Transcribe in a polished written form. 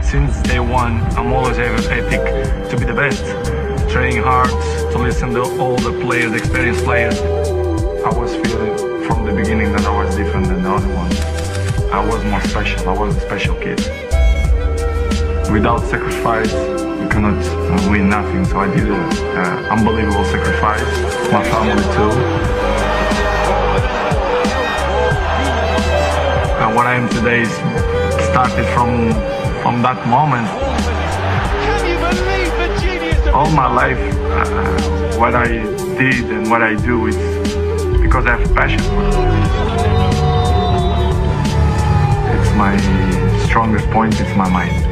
since day one, I'm always ethic to be the best. Training hard, to listen to all the players, experienced players. I was feeling from the beginning that I was different than the other ones. I was more special, I was a special kid. Without sacrifice, we cannot win nothing, so I did an unbelievable sacrifice. My family too. And what I am today started from that moment. Can you believe the genius of all my life, what I did and what I do is because I have passion for it. It's my strongest point, it's my mind.